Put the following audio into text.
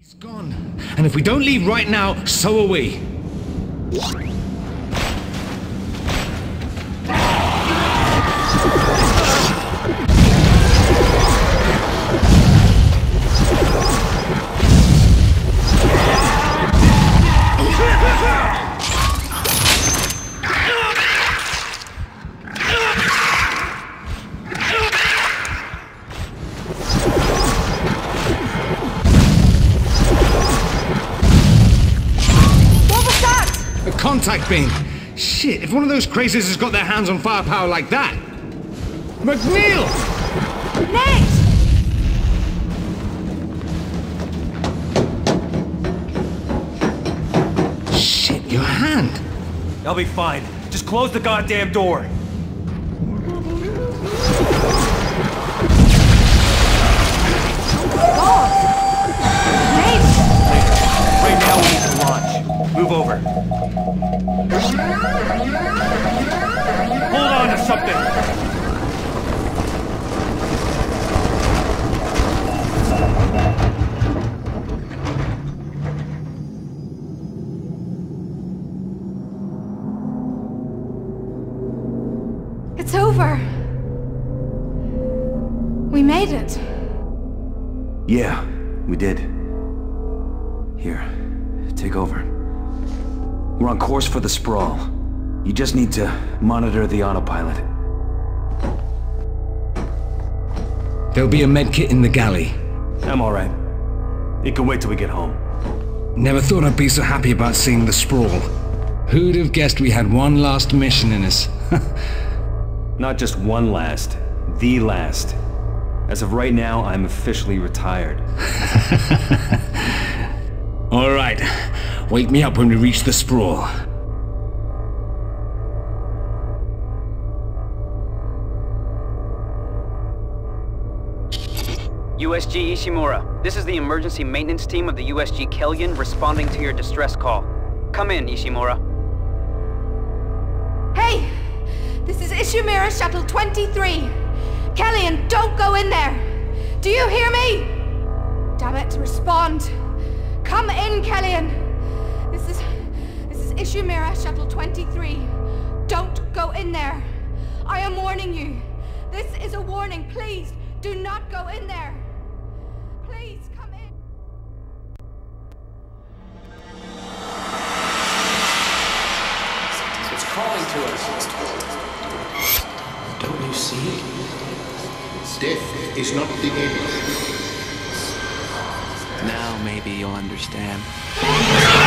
He's gone. And if we don't leave right now, so are we. Contact beam! Shit, if one of those crazies has got their hands on firepower like that! McNeil! Nate! Shit, your hand! I'll be fine. Just close the goddamn door. Right now we need to launch. Move over. Hold on to something! It's over. We made it. Yeah, we did. Here, take over. We're on course for the Sprawl. You just need to monitor the autopilot. There'll be a medkit in the galley. I'm alright. It can wait till we get home. Never thought I'd be so happy about seeing the Sprawl. Who'd have guessed we had one last mission in us? Not just one last, the last. As of right now, I'm officially retired. Alright, wake me up when we reach the Sprawl. USG Ishimura, this is the emergency maintenance team of the USG Kellion responding to your distress call. Come in, Ishimura. Hey! This is Ishimura Shuttle 23. Kellion, don't go in there! Do you hear me? Damn it, respond. Come in, Kellion! This is Ishimura Shuttle 23. Don't go in there. I am warning you. This is a warning. Please, do not go in there. Please, come in. It's calling to us. Don't you see? Death is not the end. Now maybe you'll understand.